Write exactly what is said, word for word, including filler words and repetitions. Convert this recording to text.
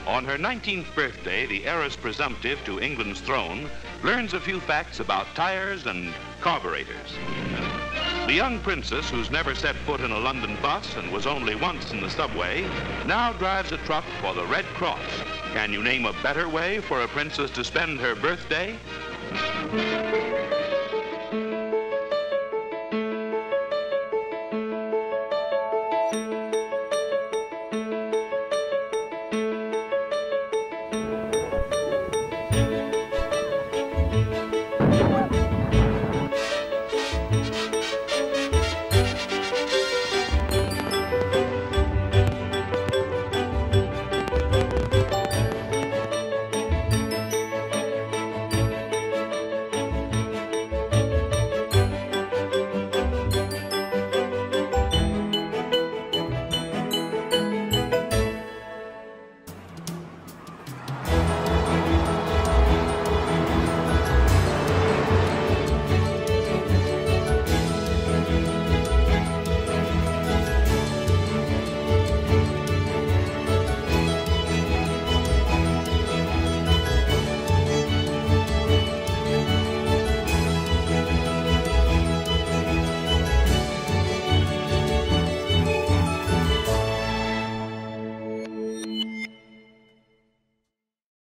On her nineteenth birthday, the heiress presumptive to England's throne learns a few facts about tires and carburetors. The young princess, who's never set foot in a London bus and was only once in the subway, now drives a truck for the Red Cross. Can you name a better way for a princess to spend her birthday?